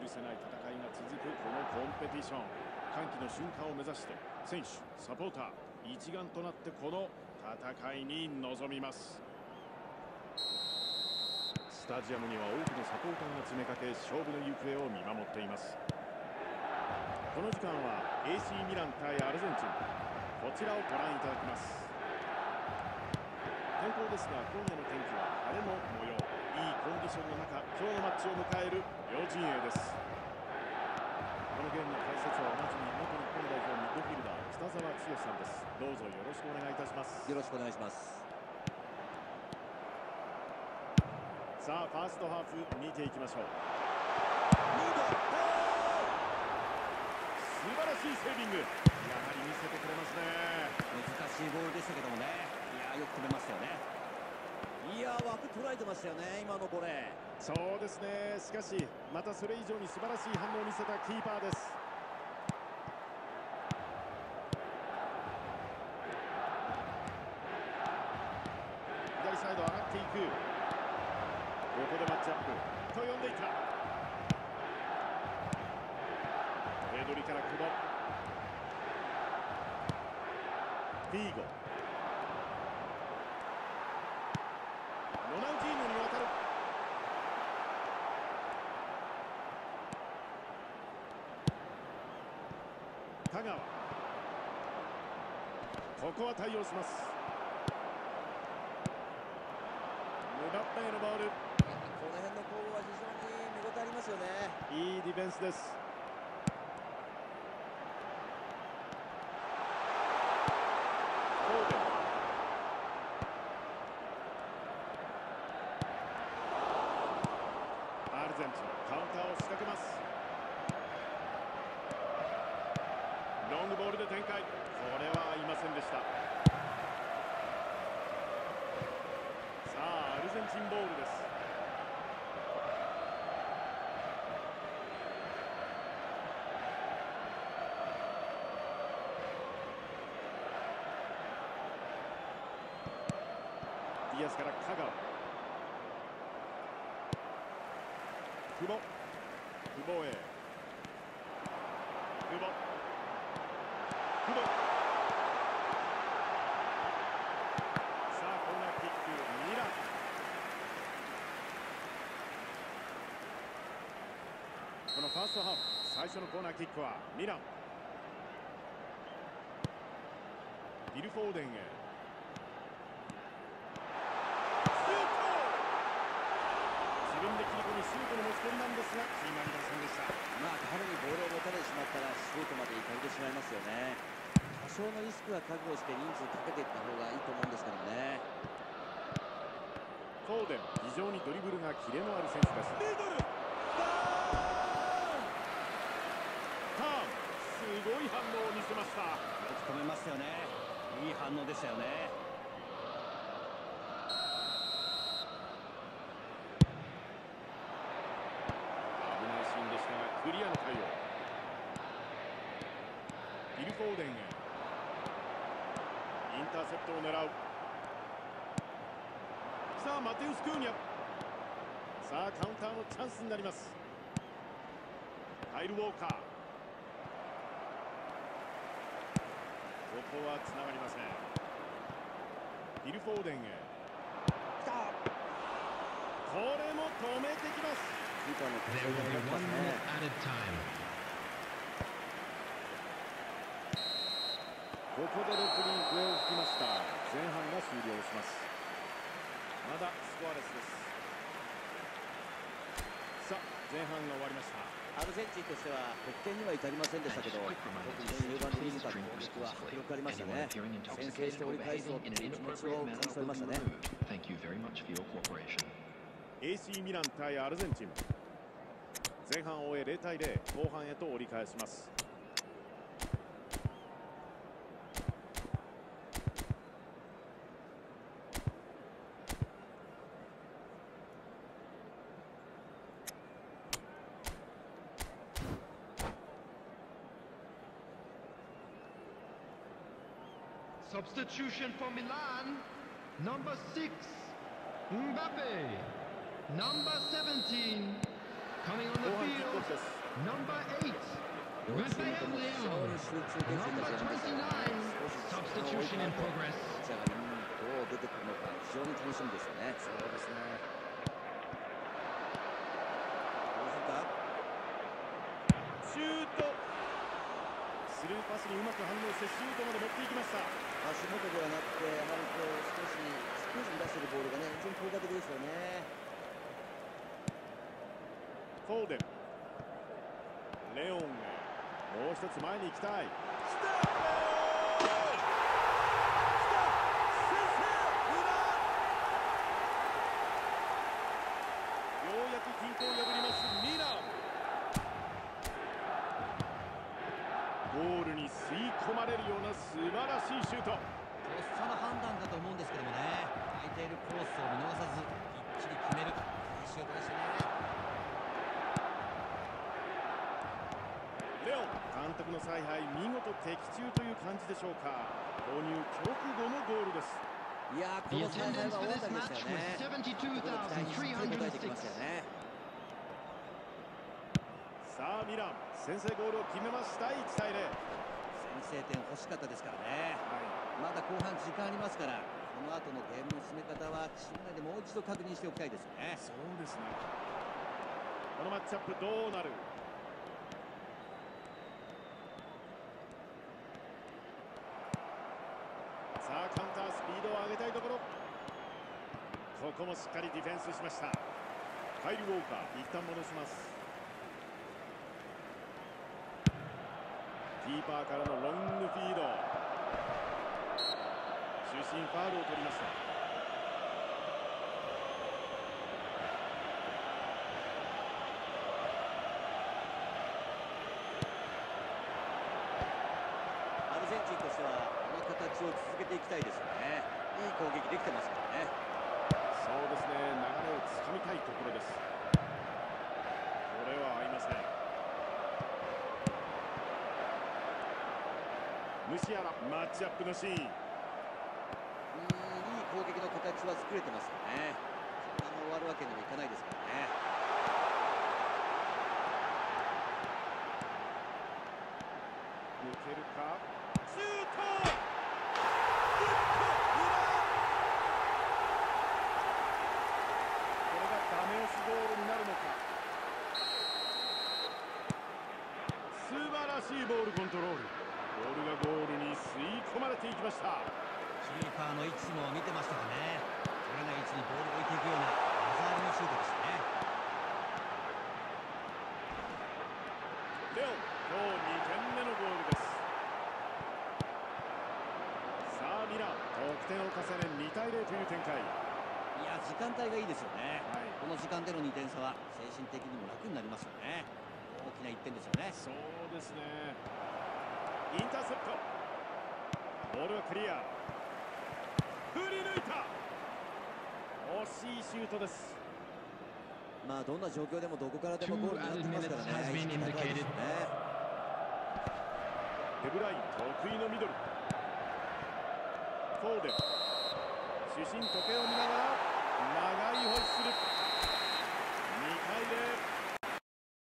許せない戦いが続くこのコンペティション。歓喜の瞬間を目指して選手、サポーター一丸となってこの戦いに臨みます。スタジアムには多くのサポーターが詰めかけ勝負の行方を見守っています。この時間は AC ミラン対アルゼンチン、こちらをご覧いただきます。天候ですが今夜の天気は晴れの模様。いいコンディションの中今日のマッチを迎える両陣営です。このゲームの解説はおなじみ元日本代表ミッドフィルダー北澤剛さんです。どうぞよろしくお願いいたします。 よろしくお願いします。 さあファーストハーフ見ていきましょう。素晴らしいセービング、やはり見せてくれますね。 難しいボールでしたけどもね、よく止めましたよね。枠捉えてましたよね、今のボレー。 そうですね。しかしまたそれ以上に素晴らしい反応を見せたキーパーです。左サイド上がっていく。ここでマッチアップと呼んでいた。ペドリから久保、フィーゴ、ロナウジーノに渡る。香川、ここは対応します。ムバッペへのボール。 この辺の攻防は非常に見応えありますよね。 いいディフェンスです。アルゼンチンカウンターを仕掛けます。ロングボールで展開、これは合いませんでした。さあアルゼンチンボールです。ディアスから香川、久保へ、久保、さあコーナーキック、ミラン。このファーストハーフ最初のコーナーキックはミラン。ビルフォーデンへ、自分で切り込みシュートの持ち込みなんですが決まりませんでした。 彼にボールを持たれてしまったらシュートまで行かれてしまいますよね。多少のリスクは覚悟して人数かけていった方がいいと思うんですけどね。 フォーデン、非常にドリブルがキレのある選手です。ミドル、ターン、すごい反応を見せました。 よく止めましたよね。いい反応でしたよね。 危ないシーンでしたがクリアの対応。ビルフォーデンへ、インターセプトを狙う。さあマテウス・クーニャ、さあカウンターのチャンスになります。カイル・ウォーカー、ここはつながりません。ビルフォーデンへ、これも止めてきます。 キーパーの手がかかってますね。 ここでレフェリー笛を吹きました。前半が終了します。まだスコアレスです。さあ前半が終わりました。 アルゼンチンとしては得点には至りませんでしたけど、特に終盤に見せた攻撃は迫力ありましたね。先制して折り返そうという気持ちを感じ取りましたね。 AC ミラン対アルゼンチン、前半を終え0対0、後半へと折り返します。 Substitution for Milan, number 6, Mbappe, number 17, coming on the field. 集中できてた Number 前半ですからね。少し時間を置い substitution た in 後、 progress. ピッチャーがどう出てくるのか非常に楽しみですよね。 そうですね。 どうするか。 シュート。スルーパスにうまく反応してシュートまで持っていきました。 足元ではなくて、やはり少しスクイズに出しているボールがね、非常に効果的ですよね。 フォーデン、レオンへ、もう一つ前に行きたい。ようやく均衡を破りますミラン。ゴールに吸い込まれるような素晴らしいシュート。 とっさの判断だと思うんですけどもね、空いているコースを見逃さずきっちり決めるいいシュートでしたね。 レオン監督の采配、見事的中という感じでしょうか。投入直後のゴールです。 いやー、こ The の采配 attendance は for 大 this 当たりで match したよ was ね。ここで期待にしっかり応えてきましたよ 72,306. ね。 さあミラン、先制ゴールを決めました。1対0。 先制点欲しかったですからね。 はい、 まだ後半時間ありますから、この後のゲームの進め方はチーム内でもう一度確認しておきたいですよね。 そうですね。このマッチアップどうなる。さあカウンタースピードを上げたいところ。ここもしっかりディフェンスしました。カイル・ウォーカー、一旦戻します。キーパーからのロングフィード。中心ファウルを取りました。 アルゼンチンとしてはこの形を続けていきたいですよね。いい攻撃できてますからね。 そうですね、流れをつかみたいところです。これは合いません。ムシアラ、マッチアップのシーン。 いい攻撃の形は作れてますよね。そのまま終わるわけにはいかないですからね。 抜けるか。シュート。これがダメ押しゴールになるのか。素晴らしいボールコントロール。ボールがゴールに吸い込まれていきました。 キーパーの位置も見てましたかね。取れない位置にボールを置いていくような技ありのシュートでしたね。 レオン、今日2点目のゴールです。さあミラン、得点を重ね2対0という展開。 いや、時間帯がいいですよね。 はい、 この時間での2点差は精神的にも楽になりますよね。大きな1点ですよね。 そうですね。インターセプト。ボールはクリア。振り抜いた。惜しいシュートです。 まあどんな状況でもどこからでもゴールになってきますからね。意識高いですよね。 デブライン得意のミドル。フォーデン、主審時計を見ながら長いホイッスル。